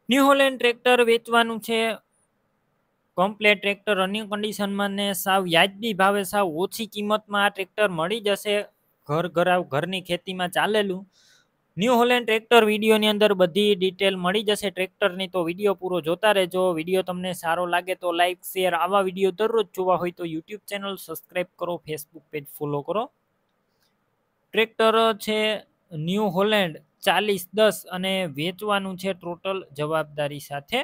New Holland tractor વેચવાનું છે। Complete tractor running કન્ડિશનમાં ને સાવ વ્યાજબી ભાવે સાવ ઓછી કિંમતમાં આ ટ્રેક્ટર મળી જશે। ઘરની ખેતીમાં ચાલેલું ન્યૂ હોલેન્ડ ટ્રેક્ટર વિડીયોની અંદર બધી ડિટેલ મળી જશે ટ્રેક્ટરની, તો વિડીયો પૂરો જોતા રહેજો। વિડીયો તમને સારો લાગે તો લાઇક શેર, આવા વિડીયો દરરોજ જોવા હોય તો યુટ્યુબ ચેનલ સબસ્ક્રાઈબ કરો, ફેસબુક પેજ ફોલો કરો। ટ્રેક્ટર છે ન્યૂ હોલેન્ડ 4010 અને વેચવાનું છે ટોટલ જવાબદારી સાથે।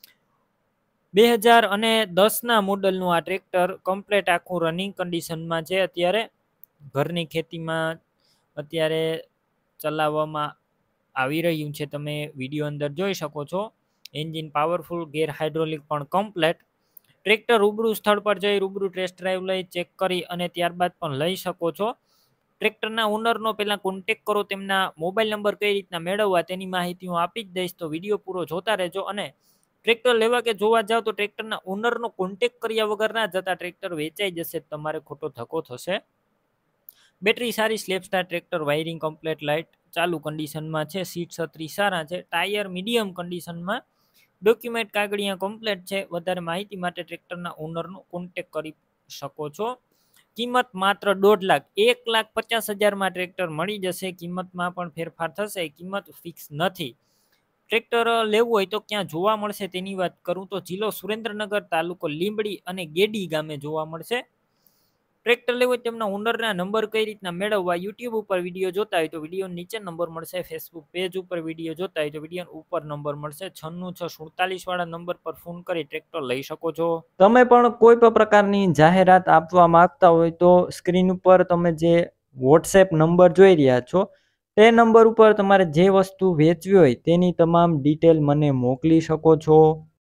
2010ના મોડલનું આ ટ્રેક્ટર કમ્પ્લેટ આખું રનિંગ કન્ડિશનમાં છે। અત્યારે ઘરની ખેતીમાં અત્યારે ચલાવવામાં આવી રહ્યું છે, તમે વિડીયો અંદર જોઈ શકો છો। એન્જિન પાવરફુલ, ગેર હાઇડ્રોલિક પણ કમ્પ્લેટ। ટ્રેક્ટર રૂબરૂ સ્થળ પર જઈ રૂબરૂ ટેસ્ટ ડ્રાઈવ લઈ ચેક કરી અને ત્યારબાદ પણ લઈ શકો છો। ટ્રેક્ટરના ઓનરનો પહેલાં કોન્ટેક કરો, તેમના મોબાઈલ નંબર કઈ રીતના મેળવવા તેની માહિતી હું આપી જ દઈશ, તો વિડીયો પૂરો જોતા રહેજો। અને ટ્રેક્ટર લેવા કે જોવા જાવ તો ટ્રેક્ટરના ઓનરનો કોન્ટેક કર્યા વગર ના જતા, ટ્રેક્ટર વેચાઈ જશે, તમારે ખોટો ધક્કો થશે। બેટરી સારી, સ્લેપ સ્ટાર ટ્રેક્ટર, વાયરિંગ કમ્પ્લેટ, લાઇટ ચાલુ કન્ડિશનમાં છે, સીટ છત્રી સારા છે, ટાયર મીડિયમ કન્ડિશનમાં, ડોક્યુમેન્ટ કાગળિયા કમ્પ્લેટ છે। વધારે માહિતી માટે ટ્રેક્ટરના ઓનરનો કોન્ટેક કરી શકો છો। કિંમત માત્ર 1.5 લાખ, 1,50,000 ટ્રેક્ટર મળી જશે। કિંમતમાં પણ ફેરફાર થશે, કિંમત ફિક્સ નથી। ટ્રેક્ટર લેવું હોય તો ક્યાં જોવા મળશે તેની વાત કરું તો જિલ્લો સુરેન્દ્રનગર, તાલુકો લીંબડી અને ગેડી ગામે જોવા મળશે। ટ્રેક્ટર લેવું હોય તેમના ઓનરના નંબર કઈ રીતના મેળવવા, યુટ્યુબ ઉપર વિડીયો જોતા હોય તો વિડીયો નીચે નંબર મળશે, ફેસબુક પેજ ઉપર વિડીયો જોતા હોય તો વિડીયો ઉપર નંબર મળશે। 9647 વાળા નંબર પર ફોન કરી ટ્રેક્ટર લઈ શકો છો। તમે પણ કોઈ પણ પ્રકારની જાહેરાત આપવા માંગતા હોય તો સ્ક્રીન ઉપર તમે જે વોટ્સએપ નંબર જોઈ રહ્યા છો તે નંબર ઉપર તમારે જે વસ્તુ વેચવી હોય તેની તમામ ડિટેલ મને મોકલી શકો છો।